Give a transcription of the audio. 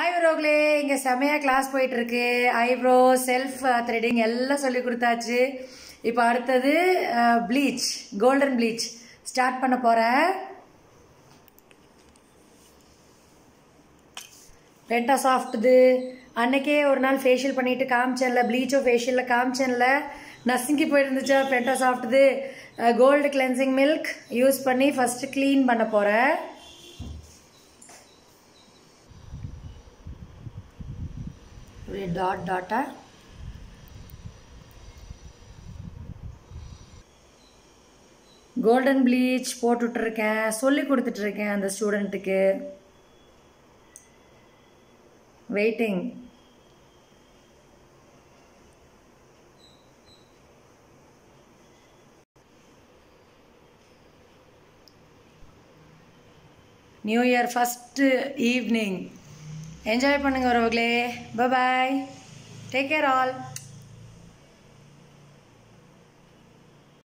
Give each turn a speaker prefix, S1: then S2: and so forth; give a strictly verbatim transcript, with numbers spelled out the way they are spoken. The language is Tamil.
S1: हाय உறவுகளே இங்க செமையா கிளாஸ் போயிட்டு இருக்கு ஐப்ரோ செல்ஃப் த்ரெடிங் எல்லாம் சொல்லி கொடுத்தாச்சு இப்போ அடுத்து ப்ளீச் கோல்டன் ப்ளீச் ஸ்டார்ட் பண்ண போறேன் பென்டா சாஃப்ட் து அன்னைக்கே ஒரு நாள் ஃபேஷியல் பண்ணிட்டு காமிச்சேன்ல ப்ளீச்சோ ஃபேஷியல்ல காமிச்சேன்ல நசுங்கி போயிருந்துச்சா பென்டா சாஃப்ட் து கோல்ட் கிளென்சிங் மில்க் யூஸ் பண்ணி ஃபர்ஸ்ட் க்ளீன் பண்ண போறேன் डॉट डाटा गोल्डन ब्लीच போட்டுட்டிருக்கேன் சொல்லி கொடுத்துட்டு இருக்கேன் அந்த ஸ்டூடண்ட்க்கு waiting new year first evening enjoy பண்ணுங்க உறவுகளே bye bye take care all